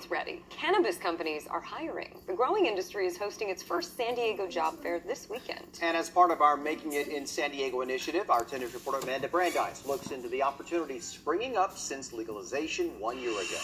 it's ready. Cannabis companies are hiring. The growing industry is hosting its first San Diego job fair this weekend. And as part of our Making It in San Diego initiative, our 10 News reporter Amanda Brandeis looks into the opportunities springing up since legalization 1 year ago.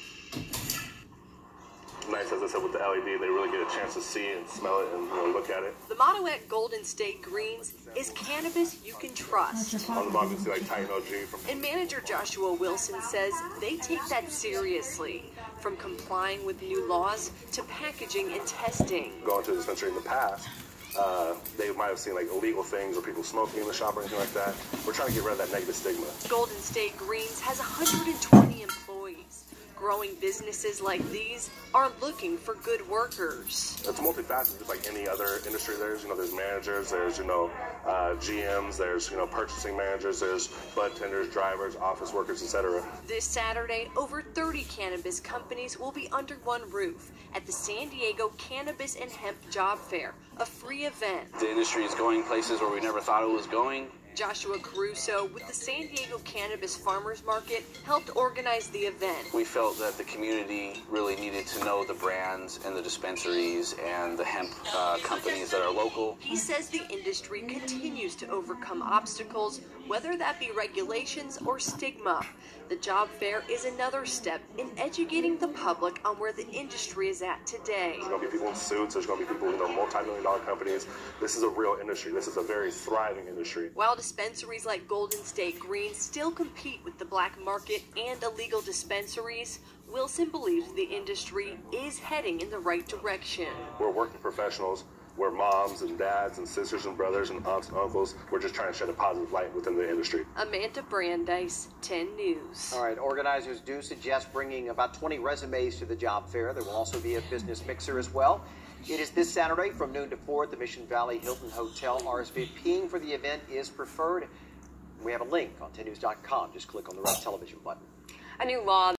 Nice, as I said, with the LED, they really get a chance to see and smell it and look at it. The motto at Golden State Greens is cannabis you can trust. On the bottom, you see like Titan OG from. And manager Joshua Wilson says they take that seriously, from complying with new laws to packaging and testing. Going to the dispensary in the past, they might have seen like illegal things or people smoking in the shop or anything like that. We're trying to get rid of that negative stigma. Golden State Greens has 120 employees. Growing businesses like these are looking for good workers. It's multifaceted, just like any other industry. There's managers, there's, GMs, there's, purchasing managers, there's bud tenders, drivers, office workers, etc. This Saturday, over 30 cannabis companies will be under one roof at the San Diego Cannabis and Hemp Job Fair, a free event. The industry is going places where we never thought it was going. Joshua Caruso with the San Diego Cannabis Farmers Market helped organize the event. We felt that the community really needed to know the brands and the dispensaries and the hemp companies that are local. He says the industry continues to overcome obstacles, whether that be regulations or stigma. The job fair is another step in educating the public on where the industry is at today. There's going to be people in suits, there's going to be people in multi-million-dollar companies. This is a real industry. This is a very thriving industry. While dispensaries like Golden State Greens still compete with the black market and illegal dispensaries, Wilson believes the industry is heading in the right direction. We're working professionals. We're moms and dads and sisters and brothers and aunts and uncles. We're just trying to shed a positive light within the industry. Amanda Brandeis, 10 News. All right, organizers do suggest bringing about 20 resumes to the job fair. There will also be a business mixer as well. It is this Saturday from noon to 4 at the Mission Valley Hilton Hotel. RSVPing for the event is preferred. We have a link on 10news.com. Just click on the red television button. A new law